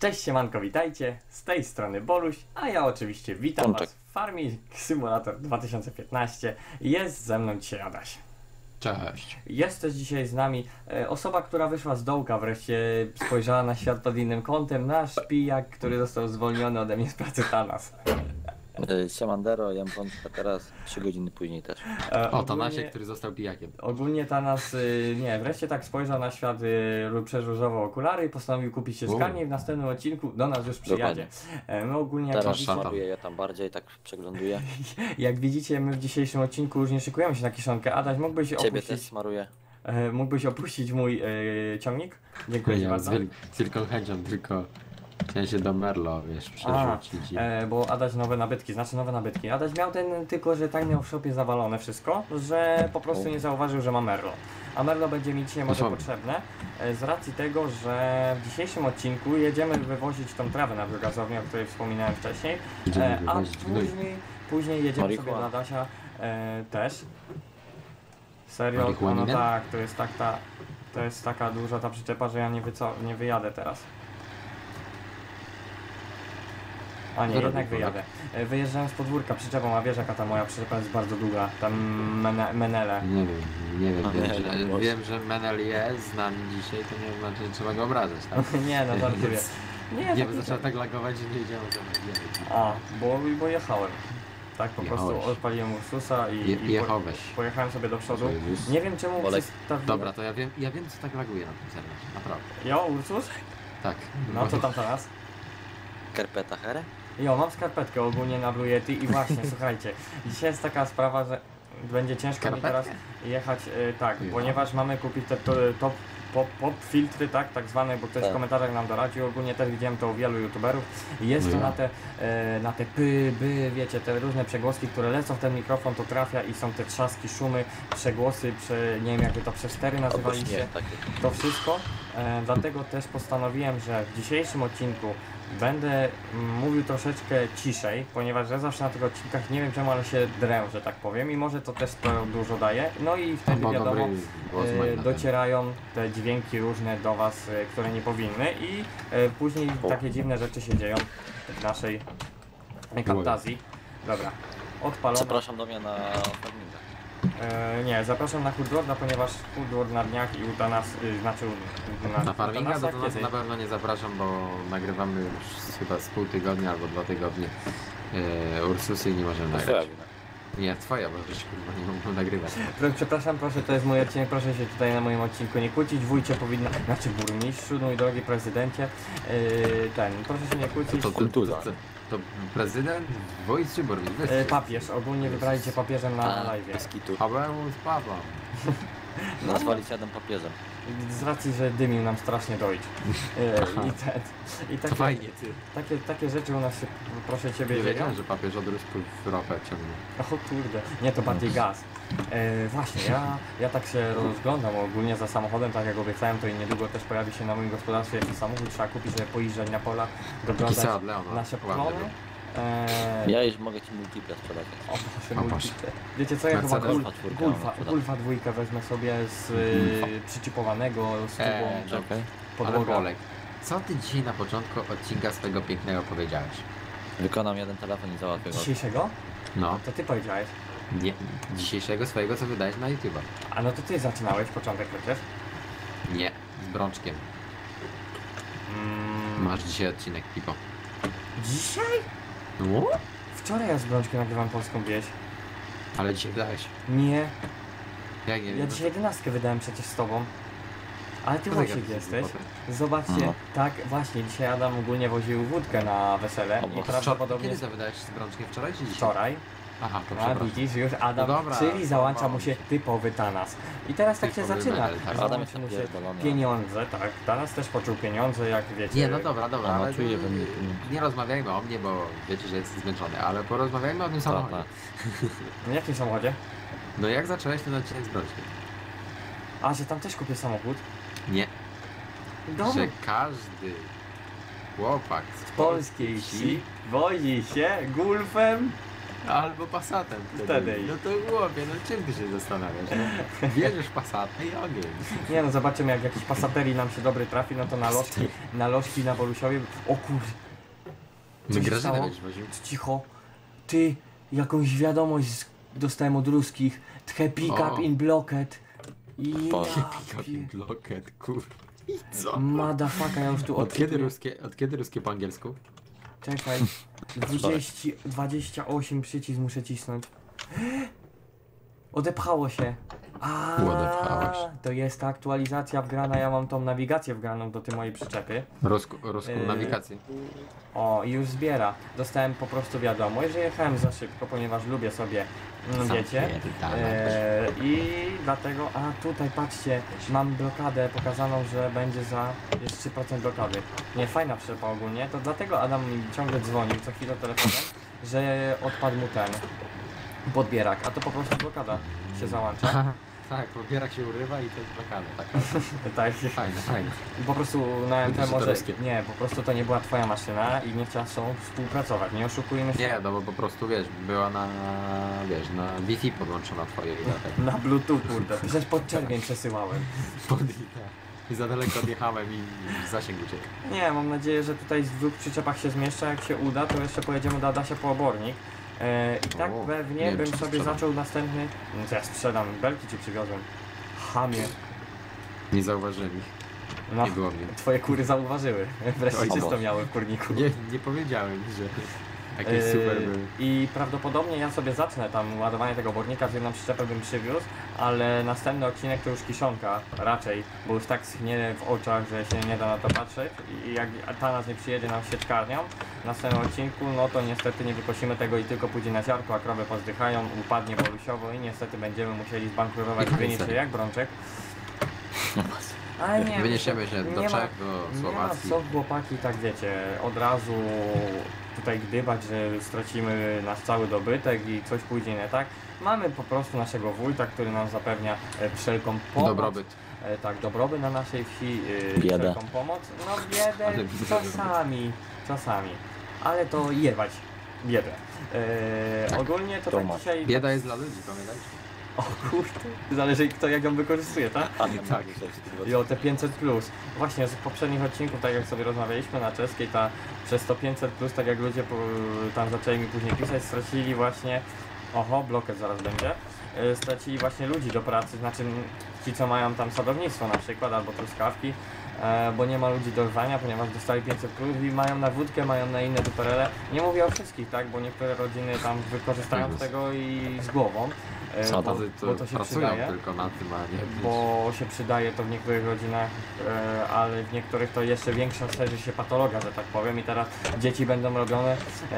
Cześć siemanko, witajcie, z tej strony Boluś, a ja oczywiście witam was w Farming Simulator 2015. Jest ze mną dzisiaj Adaś. Cześć. Jest też dzisiaj z nami osoba, która wyszła z dołka, wreszcie spojrzała na świat pod innym kątem, nasz pijak, który został zwolniony ode mnie z pracy Thanas. Siemandero, jem wątkę teraz, 3 godziny później też. O, Thanasie, który został pijakiem. Ogólnie Thanas, nie, wreszcie tak spojrzał na świat, przeróżował okulary i postanowił kupić się skanie i w następnym odcinku do nas już przyjadzie. My ogólnie teraz smaruję, ja tam bardziej tak przegląduję. Jak widzicie, my w dzisiejszym odcinku już nie szykujemy się na kiszonkę. Adaś, mógłbyś Ciebie opuścić... też smaruję. Mógłbyś opuścić mój ciągnik? Dziękuję ci bardzo. Z wielką chęcią, tylko chciałem się do Merlo, wiesz, przerzucić. Bo Adaś nowe nabytki, nowe nabytki. Adaś miał tylko, że tak miał w shopie zawalone wszystko, że po prostu nie zauważył, że ma Merlo. A Merlo będzie mi dzisiaj może potrzebne, z racji tego, że w dzisiejszym odcinku jedziemy wywozić tą trawę na biogazownię, o której wspominałem wcześniej, a później jedziemy sobie do Adasia też. Serio? No tak, to jest taka duża ta przyczepa, że ja nie wyjadę teraz. A nie, jednak wyjadę. Wyjeżdżałem z podwórka przyczepą, a wiesz jaka ta moja przyczepa jest bardzo długa, tam Menele. Nie wiem, wiem, że Menel jest z nami dzisiaj, to nie znaczy, że trzeba go obrażać, tak? Nie, no żartuję. Nie, bo zaczął tak lagować, że nie wiedziałem, że A, bo jechałem. Tak, po prostu odpaliłem Ursusa i pojechałem sobie do przodu. Nie wiem czemu przestawiłem... Dobra, to ja wiem co tak laguje na tym serwerze, naprawdę. Jo, Ursus? Tak. No co tam teraz? Skarpeta Here? Jo, mam skarpetkę ogólnie na Blue Yeti i właśnie, słuchajcie, dzisiaj jest taka sprawa, że będzie ciężko mi teraz jechać, tak, ponieważ mamy kupić te pop filtry, tak zwane, bo ktoś w komentarzach nam doradził, ogólnie też widziałem to u wielu youtuberów. Jest to na te wiecie, te różne przegłoski, które lecą w ten mikrofon, to trafia i są te trzaski, szumy, przegłosy, nie wiem jak wy to przestery nazywaliście, to wszystko. Dlatego też postanowiłem, że w dzisiejszym odcinku będę mówił troszeczkę ciszej, ponieważ ja zawsze na tych odcinkach nie wiem czemu, ale się drę, że tak powiem i może to też to dużo daje. No i wtedy wiadomo, docierają te dźwięki różne do was, które nie powinny i później takie dziwne rzeczy się dzieją w naszej fantazji. Dobra, odpalone. Zapraszam do mnie na farminga. Nie, zapraszam na Hoodlorda, ponieważ Hoodlord na dniach i uda nas, znaczy na farminga to nas na pewno nie zapraszam, bo nagrywamy już chyba z pół tygodnia albo 2 tygodnie Ursusy i nie możemy nagrać. Nie, twoja, bo żeś kurwa nie mogą nagrywać. Przepraszam, proszę, to jest mój odcinek, proszę się tutaj na moim odcinku nie kłócić, wujcie powinno, znaczy burmistrzu, mój drogi prezydencie, proszę się nie kłócić. To kultura. To prezydent, wójt czy burmistrz? Papież, ogólnie wybraliście papieżem na live. Paweł z Pawła. Nazwali się Adam papieżem. Z racji, że dymił nam strasznie dojść. I to fajnie, ty. Takie rzeczy u nas się, proszę ciebie, nie wiedziałem, że papież od rusku w ropę ciągnie. O kurde, nie, to bardziej gaz. Właśnie, ja tak się rozglądam ogólnie za samochodem, tak jak obiecałem, to i niedługo też pojawi się na moim gospodarstwie jakiś samochód, trzeba kupić, żeby pojeżdżać na pola, doglądać nasze plony. Ja już mogę ci multiple sprzedać. O multiple. Wiecie co, ja chyba Gulfa 2 wezmę sobie z przycipowanego z tubą podłogą. Ale co ty dzisiaj na początku odcinka swojego pięknego powiedziałeś? Wykonam jeden telefon i załatwię go. Dzisiejszego? No. To ty powiedziałeś. Nie, dzisiejszego swojego co wydałeś na YouTube'a. A no to ty zaczynałeś początek przecież? Nie, z Brączkiem. Masz dzisiaj odcinek, Pipo. Dzisiaj? No? Wczoraj ja z Brączkiem nagrywam polską wieś. Ale dzisiaj wydałeś. Nie. Jak nie ja dzisiaj 11 wydałem przecież z tobą. Ale ty właśnie jesteś. Zobaczcie, tak właśnie, dzisiaj Adam ogólnie woził wódkę na wesele i prawdopodobnie... Kiedy wydałeś z Brączkiem? Wczoraj czy dzisiaj? Wczoraj. Aha, to a widzisz, już Adam, no dobra, czyli załącza mu się typowy Thanas. I teraz tak się zaczyna. Załącza mu się pieniądze, tak. Thanas też poczuł pieniądze, jak wiecie. Nie, no dobra, ale nie rozmawiajmy o mnie, bo wiecie, że jestem zmęczony, ale porozmawiajmy o tym samochodzie. W jakim samochodzie? No jak zacząłeś ten odcinek z Brączkiem? A, że tam też kupię samochód? Nie. Że każdy chłopak z polskiej wsi wozi się Gulfem Albo Passatem Wtedy. No to chłopie, no czym ty się zastanawiasz? No, bierzesz Passata i ogień. Nie no, zobaczymy jak jakiś pasaterii nam się dobry trafi, no to na lożki na Borusiowie. O kur... My się Grażynę stało? będziesz woził. Cicho. Ty, jakąś wiadomość dostałem od ruskich. Tche pick up O. in blocked. I Boże. Loket, kur... I co? Motherfucker, ja już tu Od kiedy ruskie po angielsku? Czekaj. 28 przycisk muszę cisnąć. Odepchało się. Odepchało się. To jest ta aktualizacja wgrana, ja mam tą nawigację wgraną do tej mojej przyczepy. Ruską nawigację. O, i już zbiera. Dostałem po prostu wiadomość, że jechałem za szybko, ponieważ lubię sobie, wiecie. I dlatego, tutaj patrzcie, mam blokadę pokazaną, że będzie jest 3% blokady. Nie, fajna przyczepa ogólnie, to dlatego Adam mi ciągle dzwonił co chwilę telefonem, że odpadł mu ten podbierak, a to po prostu blokada się załącza. Tak, pobierak się urywa i to jest blokada. Tak, Tak. fajne. I po prostu na MP Widzisz, może... to ruskie. Nie, po prostu to nie była twoja maszyna i nie chciała z sobą współpracować, nie oszukujmy się. Nie, no bo po prostu wiesz, była na Wi-Fi podłączona twoje i dlatego. Na Bluetooth, kurde, przecież pod czerwień przesyłałem. I za daleko odjechałem i zasięg uciekł. Nie, mam nadzieję, że tutaj w dwóch przyczepach się zmieszczę, jak się uda, to jeszcze pojedziemy do Adasia po obornik. I tak O, pewnie nie wiem, bym czy sobie sprzedam. zaczął następny... No to ja sprzedam, belki ci przywiozłem. Chamie. Nie zauważyłem ich, No, nie było mnie. twoje kury zauważyły. Wreszcie Oj, czysto Boże. miały w kurniku. Nie powiedziałem, że jakieś super były. I prawdopodobnie ja sobie zacznę tam ładowanie tego obornika, z jedną przyczepę bym przywiózł, ale następny odcinek to już kiszonka raczej, bo już tak schnie w oczach, że się nie da na to patrzeć i jak ta nas nie przyjedzie nam sieczkarnią w następnym odcinku, no to niestety nie wykosimy tego i tylko pójdzie na ziarko, a krowy pozdychają, upadnie bolusiowo i niestety będziemy musieli zbankrutować Wyniczy jak Brączek. Ale nie, Wyniesiemy się do nie ma- Czech, do Nie Słowacji. ma co chłopaki, tak wiecie, od razu tutaj gdybać, że stracimy nasz cały dobytek i coś pójdzie nie tak. Mamy po prostu naszego wójta, który nam zapewnia wszelką pomoc. Dobrobyt. Tak, dobrobyt na naszej wsi, Biedę. wszelką pomoc. No biedę Ale czasami, ale to jebać biedę. Tak. Ogólnie to To tak masz. dzisiaj... Bieda jest dla ludzi, pamiętajcie. O kurde, zależy kto jak ją wykorzystuje, tak? Tak. I o te 500 plus. Właśnie z poprzednich odcinków, tak jak sobie rozmawialiśmy na czeskiej, przez to 500 plus, tak jak ludzie tam zaczęli mi później pisać, stracili właśnie, bloket zaraz będzie, stracili właśnie ludzi do pracy, znaczy ci co mają tam sadownictwo na przykład, albo truskawki, bo nie ma ludzi do rwania, ponieważ dostali 500 plus i mają na wódkę, mają na inne duperele. Nie mówię o wszystkich, tak, bo niektóre rodziny tam wykorzystają z tego i z głową. Sadawy bo to się pracują przydaje. tylko na tym, a nie... Bo się przydaje to w niektórych rodzinach, ale w niektórych to jeszcze większa szerzy się patologia, że tak powiem i teraz dzieci będą robione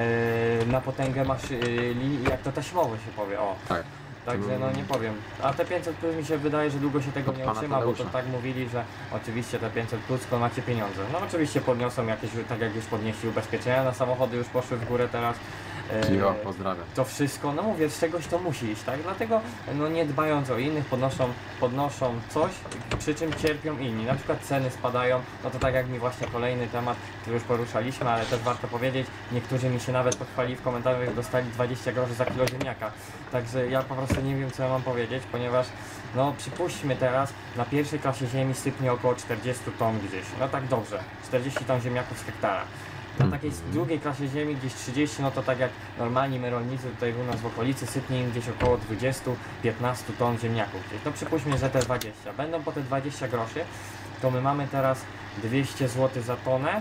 na potęgę linii, jak to taśmowo się powie, o. Tak. Także no nie powiem. A te 500 plus mi się wydaje, że długo się tego Od nie pana utrzyma, bo to Tadeusza. tak mówili, że oczywiście te 500 plus to macie pieniądze. No oczywiście podniosą jakieś, tak jak już podnieśli ubezpieczenia na samochody, już poszły w górę teraz. Miło, pozdrawiam. To wszystko, no mówię, z czegoś to musi iść, tak? Dlatego, no nie dbając o innych, podnoszą coś, przy czym cierpią inni. Na przykład ceny spadają, no to tak jak mi właśnie kolejny temat, który już poruszaliśmy, ale też warto powiedzieć, niektórzy mi się nawet pochwalili w komentarzach, że dostali 20 groszy za kilo ziemniaka. Także ja po prostu nie wiem, co ja mam powiedzieć, ponieważ, no przypuśćmy teraz, na pierwszej klasie ziemi sypnie około 40 ton gdzieś. No tak dobrze, 40 ton ziemniaków z hektara. Na takiej drugiej klasie ziemi gdzieś 30, no to tak jak normalni my rolnicy tutaj u nas w okolicy sypnie im gdzieś około 20-15 ton ziemniaków gdzieś. No przypuśćmy, że te 20. Będą po te 20 groszy, to my mamy teraz 200 zł za tonę,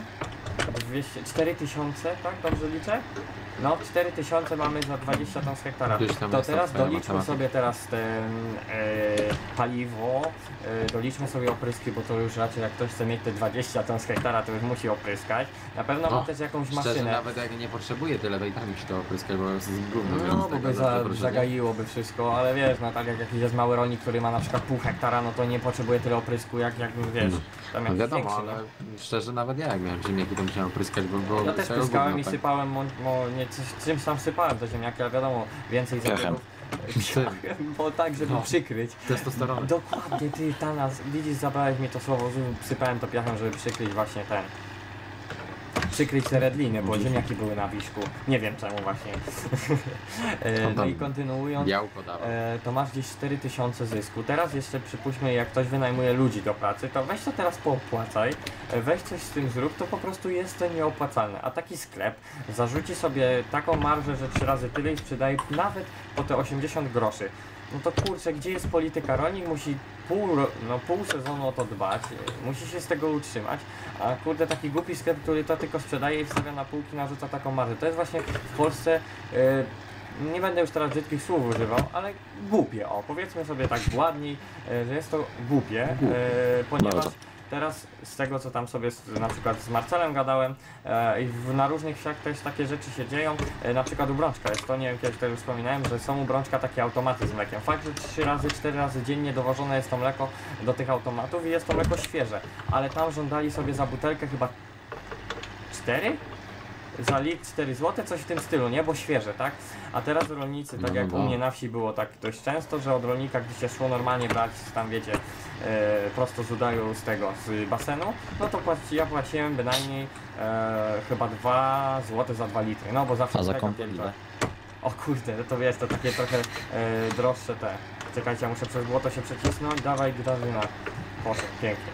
4000, tak? Dobrze liczę? No, 4000 mamy za 20 ton z hektara. Gdzieś tam To jest teraz twoja doliczmy matematyka. sobie teraz ten paliwo, doliczmy sobie opryski, bo to już raczej jak ktoś chce mieć te 20 ton z hektara, to już musi opryskać. Na pewno ma No, też jakąś Szczerze, maszynę. nawet jak nie potrzebuje tyle, to i tak mi się to opryska, bo jest gówno. No, więc bo tego by zaproszenie. zagaiłoby wszystko, ale wiesz, no tak jak jakiś jest mały rolnik, który ma na przykład pół hektara, no to nie potrzebuje tyle oprysku, jak wiesz, tam No jakiś wiadomo, większy, ale no. szczerze nawet ja jak miałem ziemniaki, to musiałem opryskać, bo Ja też całe pryskałem gówno, i tak. sypałem, nie czymś tam sypałem do ziemniaka, ale wiadomo, więcej Piachem. zabiegów, bo tak, żeby No. przykryć. Testosteron. Dokładnie, ty Tanas, widzisz, zabrałeś mi to słowo, sypałem to piachem, żeby przykryć właśnie ten. przykryć te redliny, bo ziemniaki były na wierzchu. Nie wiem czemu właśnie. No i kontynuując, to masz gdzieś 4000 zysku. Teraz jeszcze przypuśćmy, jak ktoś wynajmuje ludzi do pracy, to weź to teraz poopłacaj, weź coś z tym zrób, to po prostu jest to nieopłacalne. A taki sklep zarzuci sobie taką marżę, że 3 razy tyle i sprzedaje nawet po te 80 groszy. No to kurczę, gdzie jest polityka? Rolnik musi pół sezonu o to dbać, musi się z tego utrzymać, a kurde taki głupi sklep, który to tylko sprzedaje i wstawia na półki, narzuca taką marżę. To jest właśnie w Polsce, nie będę już teraz brzydkich słów używał, ale głupie, powiedzmy sobie tak ładniej, że jest to głupie, ponieważ teraz z tego co tam sobie na przykład z Marcelem gadałem i na różnych wsiach też takie rzeczy się dzieją, na przykład u Brączka jest to, nie wiem, kiedyś też już wspominałem, że są u Brączka takie automaty z mlekiem. Fakt, że 3 razy, 4 razy dziennie dowożone jest to mleko do tych automatów i jest to mleko świeże, ale tam żądali sobie za butelkę chyba 4? Za litr 4 zł, coś w tym stylu, nie? Bo świeże, tak? A teraz rolnicy, tak jak u mnie na wsi było tak dość często, że od rolnika, gdy się szło normalnie brać, tam wiecie, prosto z udaju z tego, z basenu, no to ja płaciłem bynajmniej chyba 2 zł za 2 litry, no bo zawsze... A za kąpiel ile? O kurde, to jest to takie trochę droższe te. Czekajcie, ja muszę przez błoto się przecisnąć, dawaj Grażyna. Poszedł, pięknie.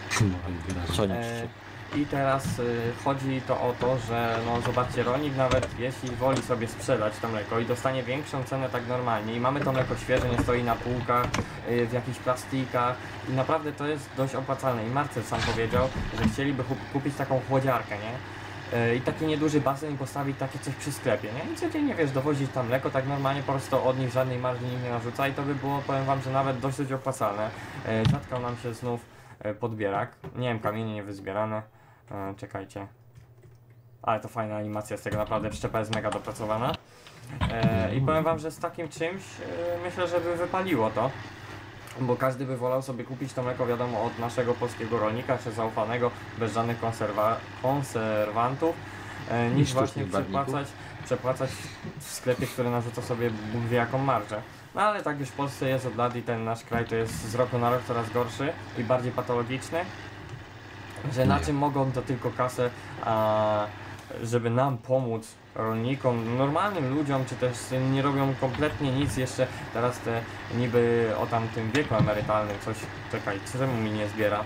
I teraz chodzi to o to, że no zobaczcie, rolnik nawet jeśli woli sobie sprzedać to mleko i dostanie większą cenę tak normalnie i mamy to mleko świeże, nie stoi na półkach, w jakichś plastikach i naprawdę to jest dość opłacalne i Marcel sam powiedział, że chcieliby kupić taką chłodziarkę, nie? I taki nieduży basen i postawić takie coś przy sklepie, nie? I codziennie, wiesz, dowozić tam mleko tak normalnie, po prostu od nich żadnej marży nikt nie narzuca i to by było, powiem wam, że nawet dość opłacalne. Zatkał nam się znów podbierak, nie wiem, kamienie niewyzbierane. Czekajcie. Ale to fajna animacja z tego, naprawdę przyczepa jest mega dopracowana. I powiem wam, że z takim czymś myślę, że by wypaliło to. Bo każdy by wolał sobie kupić to mleko, wiadomo, od naszego polskiego rolnika, czy zaufanego, bez żadnych konserwantów, niż właśnie przepłacać w sklepie, który narzuca sobie Bóg wie jaką marżę. No ale tak już w Polsce jest od lat i ten nasz kraj to jest z roku na rok coraz gorszy i bardziej patologiczny. Że na czym mogą to tylko kasę, żeby nam pomóc, rolnikom, normalnym ludziom, czy też nie robią kompletnie nic jeszcze teraz te niby o tamtym wieku emerytalnym coś, czekaj, czemu mi nie zbiera?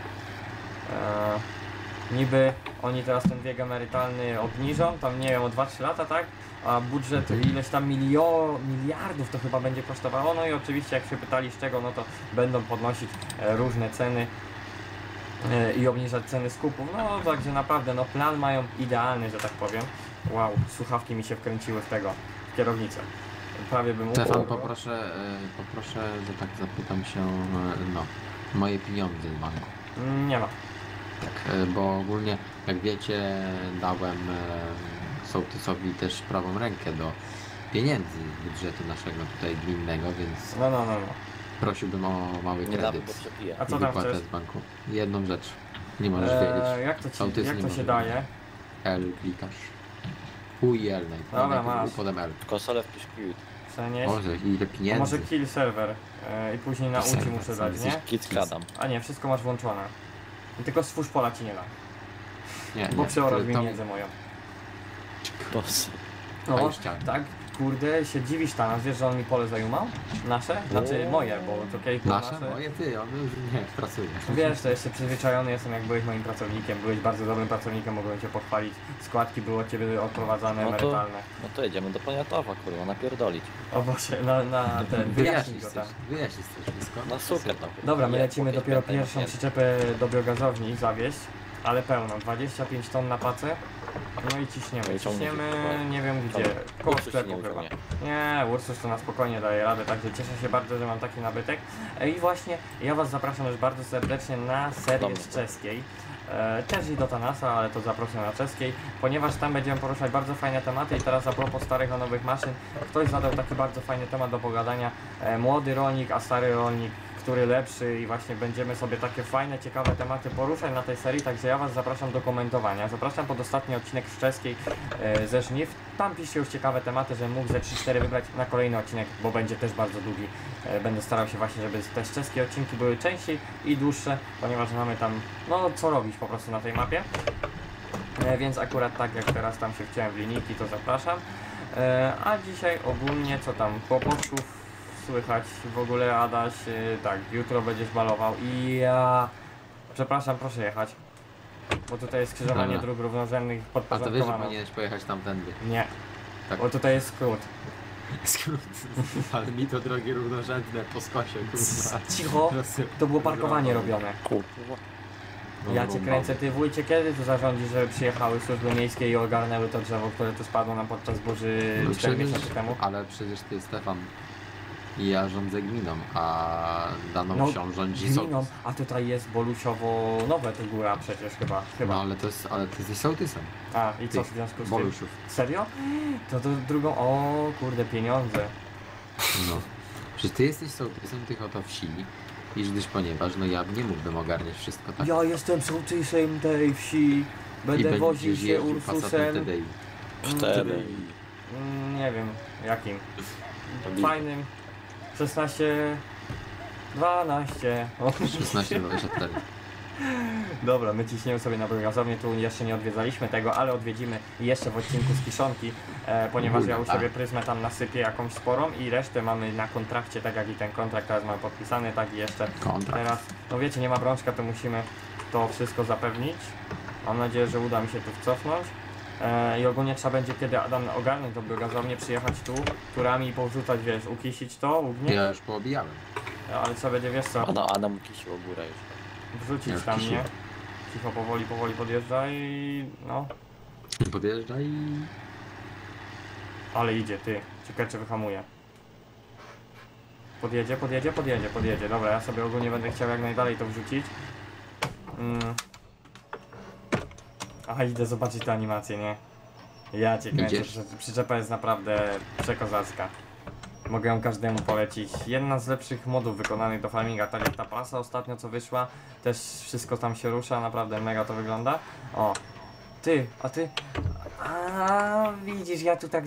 Niby oni teraz ten wiek emerytalny obniżą, tam nie wiem, o 2-3 lata, tak? A budżet ileś tam miliardów to chyba będzie kosztowało, no i oczywiście jak się pytali z czego, no to będą podnosić różne ceny i obniżać ceny skupów, no także naprawdę, no plan mają idealny, że tak powiem. Wow, słuchawki mi się wkręciły w kierownicę. Prawie bym mógł. Stefan, poproszę, że tak zapytam się, no, moje pieniądze z banku. Nie ma. Tak, bo ogólnie, jak wiecie, dałem sołtysowi też prawą rękę do pieniędzy z budżetu naszego tutaj gminnego, więc No. prosiłbym o mały kredyt. A co tam chcesz? Z banku. Jedną rzecz. Nie możesz wiedzieć. Jak to się daje? L klikasz. U i L Dobra, masz. Potem L. Konsolę wpisz quit. Przenieść. Boże, ile A pieniędzy. może kill server i później na uci muszę dać, nie? Kit skradam. A nie, wszystko masz włączone. Tylko stwórz pola ci nie da. Nie, Bo przeorasz to- pieniędzy moją. Boss. No, tak, kurde, się dziwisz tam, wiesz, że on mi pole zajumał? Nasze? Znaczy moje, bo to kiedyś było Nasze? Moje ty, on już nie pracuje. Wiesz, to jeszcze przyzwyczajony jestem, jak byłeś moim pracownikiem, byłeś bardzo dobrym pracownikiem, mogłem cię pochwalić. Składki były od ciebie odprowadzane, emerytalne. No to jedziemy do Poniatowa, kurwa, napierdolić. O Boże, na ten, wyjaśnij go tam. Wyjaśnić też wszystko. Na sukę tam. Dobra, my lecimy Nie, dopiero nie, nie, pierwszą nie. przyczepę do biogazowni zawieźć, ale pełną, 25 ton na pacę. No i ciśniemy, No i ciągnie się, nie wiem gdzie, koło Ursus się sklepu nie chyba. uciągnie. Nie, Ursus to na spokojnie daje radę, także cieszę się bardzo, że mam taki nabytek. I właśnie ja was zapraszam już bardzo serdecznie na serię z czeskiej. Też i do Tanasa, ale to zaproszę na czeskiej, ponieważ tam będziemy poruszać bardzo fajne tematy i teraz a propos starych a nowych maszyn, ktoś zadał taki bardzo fajny temat do pogadania, młody rolnik, a stary rolnik, który lepszy i właśnie będziemy sobie takie fajne, ciekawe tematy poruszać na tej serii, także ja was zapraszam do komentowania. Zapraszam pod ostatni odcinek z czeskiej ze żniw, tam piszcie już ciekawe tematy, żebym mógł ze 3-4 wybrać na kolejny odcinek, bo będzie też bardzo długi. Będę starał się właśnie, żeby te czeskie odcinki były częściej i dłuższe, ponieważ mamy tam, no co robić po prostu na tej mapie. Więc akurat tak jak teraz tam się wciąłem w linijki, to zapraszam. A dzisiaj ogólnie co tam, kłopotków słychać w ogóle Adaś, tak, jutro będziesz balował i ja... Przepraszam, proszę jechać. Bo tutaj jest skrzyżowanie Dobra. dróg równorzędnych A to wiesz, że podporządkowanych. powinieneś pojechać tamtędy. Nie, Tak. bo tutaj jest skrót. Skrót. Ale mi to drogi równorzędne po skosie, kurwa. Cicho, to było parkowanie robione. Kurwa. Ja cię kręcę, ty wujcie, kiedy tu zarządzisz, żeby przyjechały służby miejskie i ogarnęły to drzewo, które tu spadło nam podczas burzy No 4 przecież, miesiące temu? ale przecież ty, Stefan, i ja rządzę gminą, a daną No, wsią rządzi Gminą, sołtys. a tutaj jest Bolusiowo nowe to góra przecież chyba. No ale ty jesteś sołtysem. A, i co tych w związku z tym? Boluszów. Serio? To drugą, o kurde, pieniądze. No. Przecież ty jesteś sołtysem tych oto wsi, ponieważ no ja nie mógłbym ogarniać wszystko tak. Ja jestem sołtysem tej wsi, I będę woził będziesz się jeździł Passatem Ursusem. TDI. Cztery. Nie wiem, jakim. Robi- Fajnym. 16... 12. O, 16-24. Dobra, my ciśniemy sobie na gazownię, tu jeszcze nie odwiedzaliśmy tego, ale odwiedzimy jeszcze w odcinku z Kiszonki, ponieważ ja u Tak. siebie pryzmę tam nasypię jakąś sporą i resztę mamy na kontrakcie, tak jak i ten kontrakt teraz mamy podpisany, tak i jeszcze Kontrakt. teraz, no wiecie, nie ma brączka, to musimy to wszystko zapewnić. Mam nadzieję, że uda mi się tu wcofnąć. I ogólnie trzeba będzie, kiedy Adam ogarnie to biogazownię, przyjechać tu, turami i powrzucać, wiesz, ukisić to, ugnie, Ja już poobijałem. ale trzeba będzie, wiesz co, Adam kisił górę już. wrzucić Ja tam, kisił. nie? Cicho, powoli podjeżdża i no, Podjeżdża i... ale idzie, ty, ciekawe czy wyhamuje. Podjedzie, dobra, ja sobie ogólnie będę chciał jak najdalej to wrzucić. Aha, idę zobaczyć tę animację, nie? Ja cię kręcę, Idziesz? przyczepa jest naprawdę przekozacka. Mogę ją każdemu polecić. Jedna z lepszych modów wykonanych do farminga, tak jak ta prasa ostatnio co wyszła. Też wszystko tam się rusza, naprawdę mega to wygląda. O, ty, a ty... A widzisz, ja tu tak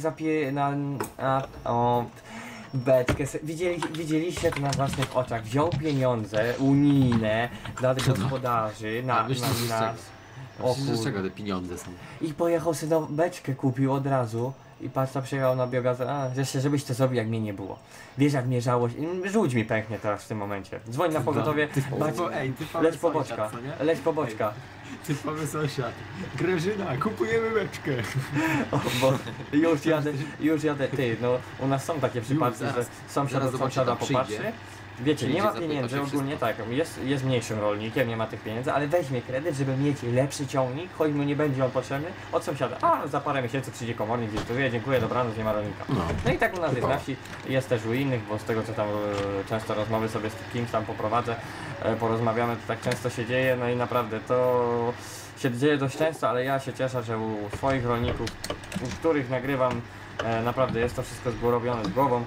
o, beczkę, widzieliście to na własnych oczach. Wziął pieniądze unijne dla gospodarzy, A myślisz, że z na czego? o Myślisz, że z kurde. czego te pieniądze są? I pojechał sobie na beczkę, kupił od razu. I patrz, przyjechał na biogaz. A, jeszcze żebyś to zrobił, jak mnie nie było. Wiesz, jak mnie żałość. Żółć mi pęknie teraz w tym momencie. Dzwoń na pogotowie. Bać, leć po boczka. Leć po boczka. Typowy sąsiad. Grażyna, kupujemy beczkę. O, bo już jadę. Ty, no u nas są takie przypadki, zaraz- że sąsiad zaraz od zobaczę, sąsiada tam przyjdzie. popatrzy. Wiecie, Przyjdzie, nie ma zapyta pieniędzy się ogólnie, wszystko. tak, jest mniejszym rolnikiem, nie ma tych pieniędzy, ale weźmie kredyt, żeby mieć lepszy ciągnik, choć mu nie będzie on potrzebny, od sąsiada. A za parę miesięcy przyjdzie komornik, dziękuję, dziękuję, dobranoc, nie ma rolnika. No. No i tak u nas jest Typowo. na wsi, jest też u innych, bo z tego co tam często rozmowy sobie z kimś tam poprowadzę, porozmawiamy, to tak często się dzieje, no i naprawdę to się dzieje dość często, ale ja się cieszę, że u swoich rolników, u których nagrywam, naprawdę jest to wszystko robione z głową.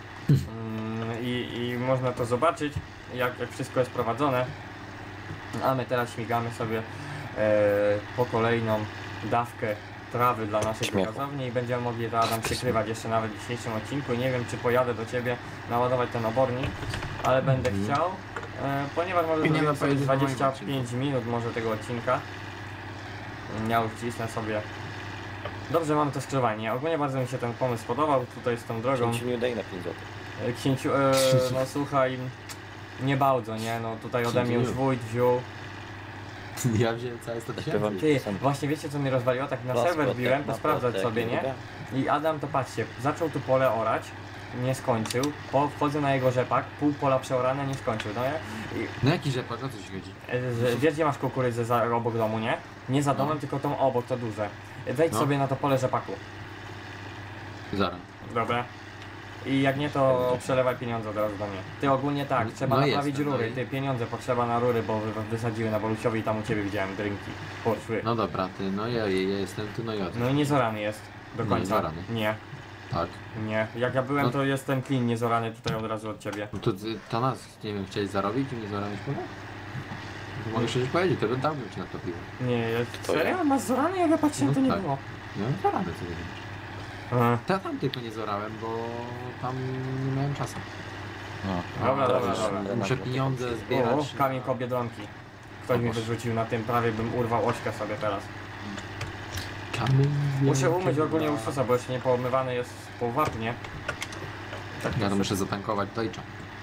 I można to zobaczyć, jak wszystko jest prowadzone. A my teraz śmigamy sobie po kolejną dawkę trawy dla naszej Śmiechu. biogazowni i będziemy mogli to Adam przykrywać jeszcze nawet w dzisiejszym odcinku. I nie wiem, czy pojadę do Ciebie naładować ten obornik, ale będę chciał, ponieważ może Nie, no, zrobimy sobie pojedziesz na moim 25 minut może tego odcinka. Ja już wcisnę sobie. Dobrze, mam to skrzyżowanie. Ogólnie bardzo mi się ten pomysł podobał, tutaj z tą drogą. Księciu nie daj na 5 zł. Księciu, no słuchaj, nie bardzo, nie? No tutaj ode mnie już Księciu. wójt wziął. Ja wziąłem całe 100 Śpiewam. tysięcy. Ty, właśnie wiecie co mnie rozwaliło? Tak na serwer biłem, to sprawdzać sobie, nie? I Adam to patrzcie, zaczął tu pole orać, nie skończył, wchodzę na jego rzepak, pół pola przeorane, nie skończył, no nie? No jaki rzepak, o co ci chodzi? Wiesz gdzie masz kukurydzę obok domu, nie? Nie za domem, tylko tą obok, to duże. Wejdź No. sobie na to pole rzepaku. Zaraz. Dobra. I jak nie, to przelewaj pieniądze od razu do mnie. Ty ogólnie tak, trzeba No naprawić jestem, rury. no i- Ty pieniądze potrzeba na rury, bo wysadziły na Bolusiowi i tam u ciebie widziałem drinki. Poszły. No dobra, ty, no ja jestem tu, no i o co? No i nie zorany jest. Do Nie, końca. zorany. Nie, Tak. nie. Jak ja byłem, No. to jestem clean, nie zorany tutaj od razu od ciebie. No to nas, nie wiem, chciałeś zarobić i nie zaramić pole? To mogę jeszcze coś powiedzieć, to bym dał ci na to piwo. Nie, To serio? Masz zorany? Jak ja patrzyłem, to No nie tak. było. No zaramy co wiem. Ja tam tylko nie zorałem, bo tam nie miałem czasu. No. Dobra, Teraz dobra, już dobra. na- Muszę pieniądze zbierać. O, kamień ko Biedronki. Ktoś O mi Boże. wyrzucił na tym, prawie bym urwał ośkę sobie teraz. Muszę umyć ogólnie Ursusa, bo jeszcze nie poomywany jest po wapnie. Tak Ja to muszę zatankować Dojcza.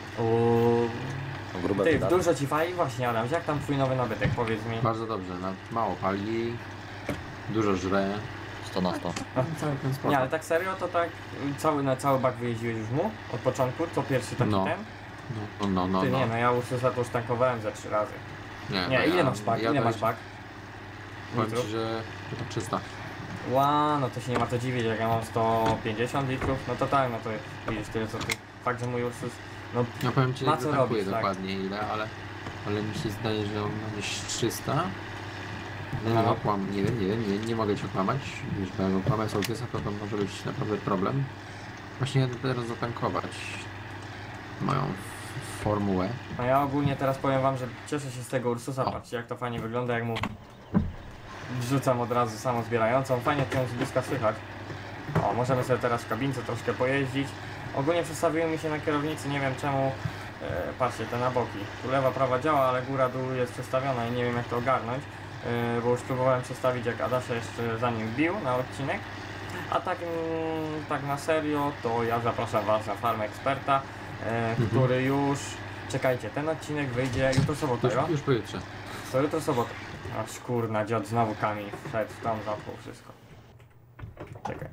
Ty, dużo ci fali? Właśnie Adam, jak tam twój nowy nabytek, powiedz mi. Bardzo dobrze, no, mało pali, dużo żre. 100 na 100. Cały ten sport. Nie, ale tak serio, to tak na cały bak wyjeździłeś już mu? Od początku? To pierwszy taki No. ten? No. Ty nie, no ja Ursusa to już tankowałem ze 3 razy. Nie, no ile masz bak? Ile masz bak? Powiem ci, że chyba 300. No to się nie ma co dziwić, jak ja mam 150 litrów, no to tak, no to widzisz tyle co ty. Fakt, że mój Ursus, no Ja powiem ci, ma że co zatankuję robić, tak. dokładnie ile, ale mi się zdaje, że on ma gdzieś 300. No. Nie mogę cię okłamać. Wiesz, bo jak okłamać sołtysa, to może być naprawdę problem. Właśnie jadę teraz zatankować moją formułę. no ja ogólnie teraz powiem wam, że cieszę się z tego Ursusa, O. patrzcie jak to fajnie wygląda, jak mu wrzucam od razu samozbierającą, fajnie to ją z bliska słychać. O, możemy sobie teraz w kabince troszkę pojeździć. Ogólnie przestawiły mi się na kierownicy, nie wiem czemu, patrzcie, te na boki. Tu lewa, prawa działa, ale góra, dół jest przestawiona i nie wiem jak to ogarnąć. Bo już próbowałem przestawić jak Adasia jeszcze zanim bił na odcinek. A tak, tak na serio, to ja zapraszam was na Farmę Eksperta, który już... Czekajcie, ten odcinek wyjdzie jutro sobota, jo? Już pojutrze. To jutro sobota. Aż kurna, dziad znowu kamień wszedł, tam zapłał wszystko. Czekaj.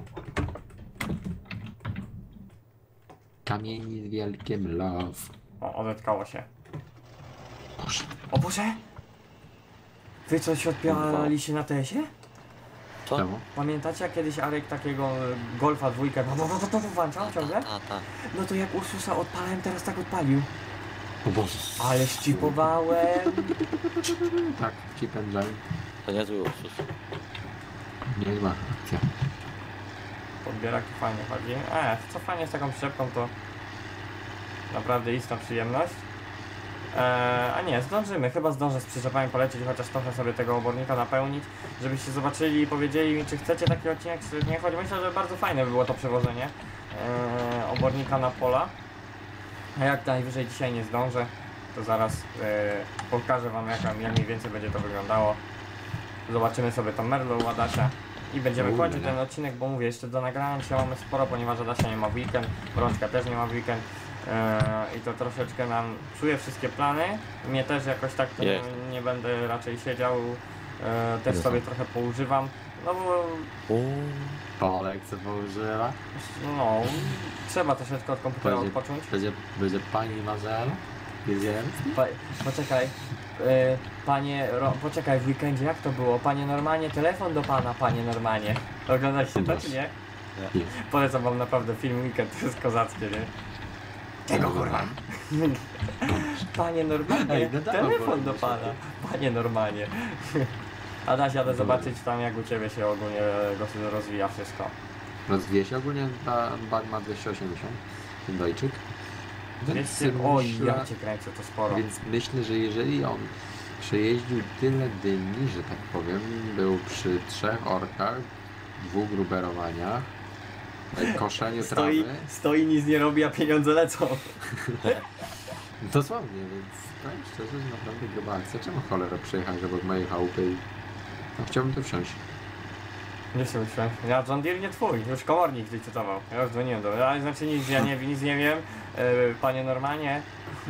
Kamień z wielkim love. O, odetkało się. Boże. O Boże! Wy coś odpieraliście na TS-ie? Co? Czemu? Pamiętacie jak kiedyś Arek takiego Golfa dwójkę włączał ciągle? Ta. No to jak Ursusa odpalałem, teraz tak odpalił. O Boże. Ale szczypowałem. Tak, chip and drive. To niezły Ursus. Nie ma akcja. Podbieraki fajnie chodzi. Co fajnie z taką przyczepką to naprawdę istna przyjemność. A nie, zdążymy, chyba zdążę z przyczepami polecieć, chociaż trochę sobie tego obornika napełnić, żebyście zobaczyli i powiedzieli mi, czy chcecie taki odcinek, czy nie. Choć myślę, że bardzo fajne by było to przewożenie obornika na pola. A jak najwyżej dzisiaj nie zdążę, to zaraz pokażę wam jak mniej więcej będzie to wyglądało. Zobaczymy sobie tą merlę u Adasia i będziemy kończyć ten odcinek, bo mówię, jeszcze do nagrania się mamy sporo, ponieważ Adasia nie ma w weekend, Brączka też nie ma w weekend. I to troszeczkę nam psuje wszystkie plany. Mnie też jakoś tak to nie będę raczej siedział. Też sobie trochę poużywam. No bo Polek co poużywa. no, trzeba troszeczkę od komputera odpocząć. Będzie pani Marzel? Poczekaj. Poczekaj, w weekendzie jak to było? Panie Normanie, telefon do pana, panie Normanie. Oglądaliście to czy nie? Nie. Polecam wam naprawdę film Weekend, to jest kozackie, nie? Czego kurwa? Panie Normanie, telefon do pana. Panie Normanie. Adaś, jadę zobaczyć tam jak u ciebie się ogólnie rozwija wszystko. Rozwija się ogólnie, bag ma 280, ten Dojczyk. Oj, ja cię kręcę, to sporo. Więc myślę, że jeżeli on przejeździł tyle dni, że tak powiem, był przy 3 orkach, 2 gruberowaniach, koszeniu trawy. Stoi, nic nie robi, a pieniądze lecą. Dosłownie, więc powiem szczerze, że naprawdę gruba akcja. Czemu cholera przyjechać obok mojej chałupy i... No, chciałbym to wsiąść. Nie się uśmiech. Ja John Deere nie twój, już komornik licytował. Ja już dzwoniłem do... Ale znaczy nic nie wiem. Panie Normanie.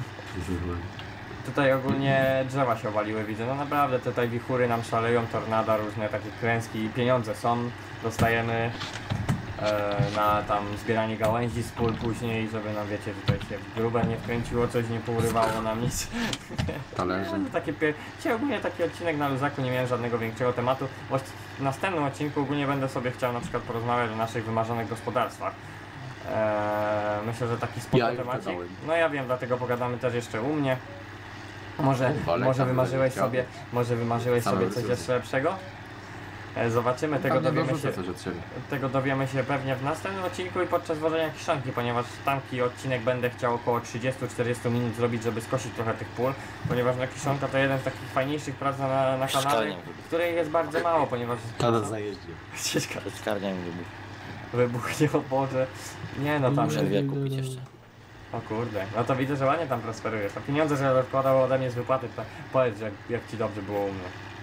Tutaj ogólnie drzewa się obaliły, widzę. No naprawdę tutaj wichury nam szaleją, tornada, różne takie klęski. Pieniądze są, dostajemy na tam zbieranie gałęzi z pól później, żeby nam wiecie, tutaj się w grube nie wkręciło, coś nie pourywało nam nic. Talerze. Dzisiaj ogólnie taki odcinek na luzaku, nie miałem żadnego większego tematu. W następnym odcinku ogólnie będę sobie chciał na przykład porozmawiać o naszych wymarzonych gospodarstwach. Myślę, że taki spoko temacik. No ja wiem, dlatego pogadamy też jeszcze u mnie. Może wymarzyłeś sobie coś jeszcze lepszego? Zobaczymy, tego dowiemy się pewnie w następnym odcinku i podczas wożenia kiszonki, ponieważ tamki odcinek będę chciał około 30-40 minut zrobić, żeby skosić trochę tych pól, ponieważ kiszonka to jeden z takich fajniejszych prac na kanale, której jest bardzo mało, ponieważ... Tada zajeździł. Skarnia mi wybuchnie, o Boże. Nie no tam... Muszę 2 kupić jeszcze. O kurde, no to widzę, że ładnie tam prosperujesz. A pieniądze, że odkładało ode mnie z wypłaty, to powiedz, jak ci dobrze było u mnie.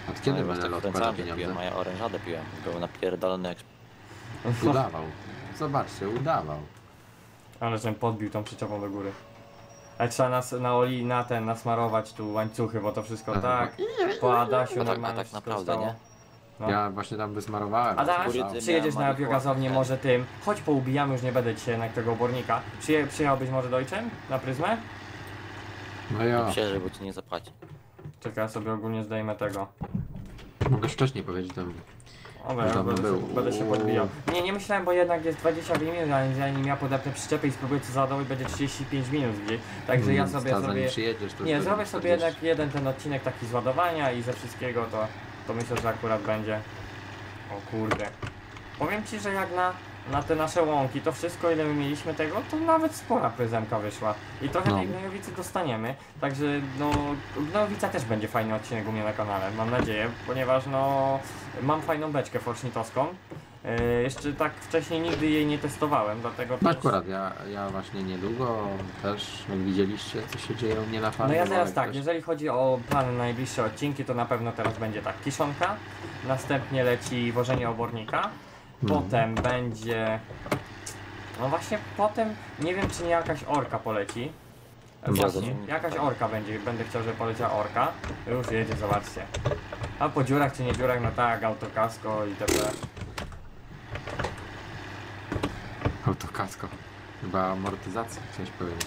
Od kiedy No, będę tak odkładał kręcałem, pieniądze? piłem, a ja orężadę piłem. Był napierdolony jak... Udawał. Zobaczcie, udawał. Ale żem podbił tą przyczepą do góry. Ale trzeba na oli, na ten, nasmarować tu łańcuchy, bo to wszystko Aha. tak po Adasiu A normalnie tak wszystko naprawdę, stało. nie? No. Ja właśnie tam wysmarowałem. Adaś, Kukurydzy przyjedziesz miałem na biogazownię marihuanę. może tym. Chodź poubijamy, już nie będę dzisiaj na tego obornika. Przyjechałbyś może dojczem na pryzmę? No ja. Myślę, bo ci nie zapłaci. Czekaj, ja sobie ogólnie zdejmę tego. Mogę wcześniej powiedzieć tam. Dobra, ja Dawno był. będę się podbijał. Nie myślałem, bo jednak jest 20 minut, ale zanim ja podepnę przyczepę i spróbuję co załadować, będzie 35 minut gdzieś. Także ja sobie Zanim przyjedziesz, to Nie, już zrobię będzie sobie 40. jednak jeden ten odcinek taki z ładowania i ze wszystkiego, to myślę, że akurat będzie. O kurde. Powiem ci, że jak na te nasze łąki, to wszystko ile my mieliśmy tego, to nawet spora pryzemka wyszła. I trochę No. tej gnojowicy dostaniemy. Także no, gnojowica też będzie fajny odcinek u mnie na kanale, mam nadzieję, ponieważ no, mam fajną beczkę forsznikowską. Jeszcze tak wcześniej nigdy jej nie testowałem, dlatego No też... akurat, ja właśnie niedługo też, jak widzieliście, co się dzieje u mnie na farmie. No ja bo teraz jak tak, ktoś- jeżeli chodzi o plany na najbliższe odcinki, to na pewno teraz będzie tak, kiszonka, następnie leci wożenie obornika, potem będzie... No właśnie potem, nie wiem czy nie jakaś orka poleci. Właśnie, jakaś orka będzie, będę chciał, żeby poleciała orka. Już jedzie, zobaczcie. A po dziurach czy nie dziurach, no tak, autokasko i itp. Autokasko. Chyba amortyzacja, chciałeś powiedzieć.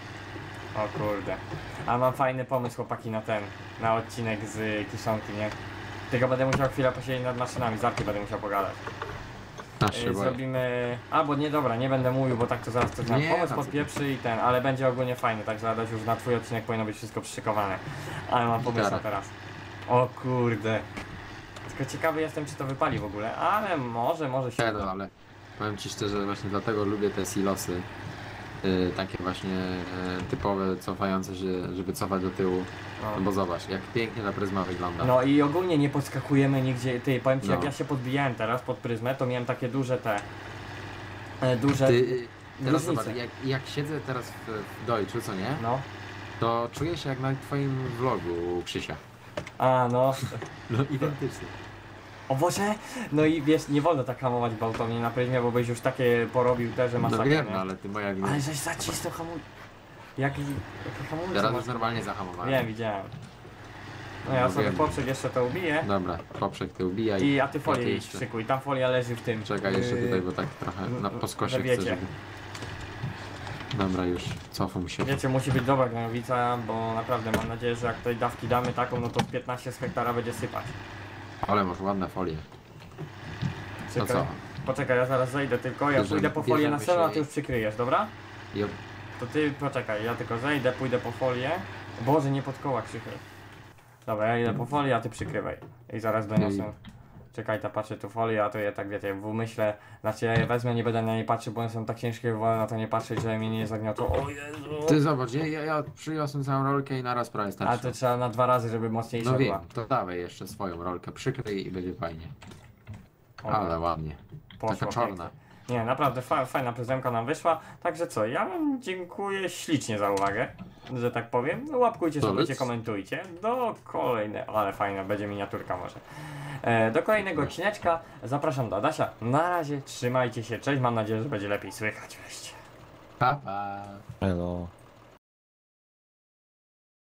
O kurde. A mam fajny pomysł chłopaki na odcinek z kiszonki, nie? Tylko będę musiał chwilę posiedzieć nad maszynami, z Arkiem będę musiał pogadać. Aż się boję. Zrobimy... Albo nie, dobra, nie będę mówił, bo tak to zaraz coś nam Nie, pomysł tam co podpieprzy i ten, ale będzie ogólnie fajny, także Adaś już na twój odcinek powinno być wszystko przyszykowane. Ale mam pomysł na Gitara. teraz. O kurde. Tylko ciekawy jestem, czy to wypali w ogóle, ale może się Nie, uda. no, ale powiem ci szczerze, właśnie dlatego lubię te silosy. Takie właśnie typowe, cofające się, żeby cofać do tyłu. No bo zobacz, jak pięknie ta pryzma wygląda. No i ogólnie nie podskakujemy nigdzie, ty, powiem ci, jak No. ja się podbijałem teraz pod pryzmę, to miałem takie duże duże Ty, teraz różnice. zobacz, jak siedzę teraz w Deutschu, co nie? No. To czuję się jak na twoim vlogu, Krzysia. A, no. No identycznie. O Boże! No i wiesz, nie wolno tak hamować gwałtownie na pryzmie, bo byś już takie porobił te, że No masakra, wiem, nie? no, ale ty moja gmina. Ale żeś zacisnął jakie hamulce Teraz masz? już normalnie zahamowałem. Wiem, widziałem. No ja No sobie wiem. poprzek jeszcze to ubiję. Dobra, poprzek ty ubijaj. I a ty Ja folię tu jej jeszcze- szykuj, tam folia leży w tym. Czekaj jeszcze tutaj, bo tak trochę po skosie że chcę, wiecie. żeby... Dobra, już cofam się. Wiecie, musi być dobra gnojowica, bo naprawdę mam nadzieję, że jak tej dawki damy taką, no to z 15 z hektara będzie sypać. Ale masz ładne folie. To Czekaj. co? Poczekaj, ja zaraz zejdę tylko, ja Bierzemy- pójdę po folię na bierzemy scenę, a się ty już przykryjesz, dobra? Jo. To ty poczekaj, ja tylko zejdę, pójdę po folię. Boże, nie pod koła krzychy. Dobra, ja idę po folię, a ty przykrywaj. I zaraz doniosę. Czekaj, ta patrzę tu folię, a to ja tak wiecie, w umyśle, znaczy ja je wezmę, nie będę na nie patrzył, bo one są tak ciężkie, wolę na to nie patrzeć, że mnie nie zagniotło. O Jezu! Ty zobacz, ja przyniosłem całą rolkę i naraz prawie A starczy. to trzeba na 2 razy, żeby mocniejsza No była. wiem, to dawaj jeszcze swoją rolkę, przykryj i będzie fajnie. O, Ale ładnie. poszło Taka czarna. pięknie. Nie, naprawdę fajna prezemka nam wyszła. Także co, ja wam dziękuję ślicznie za uwagę, że tak powiem. No, łapkujcie, To sobie, lec. komentujcie. Do kolejnej, ale fajna, będzie miniaturka może. Do kolejnego odcineczka zapraszam do Adasia. Na razie, trzymajcie się, cześć, mam nadzieję, że będzie lepiej słychać wreszcie. Pa, pa. Hello.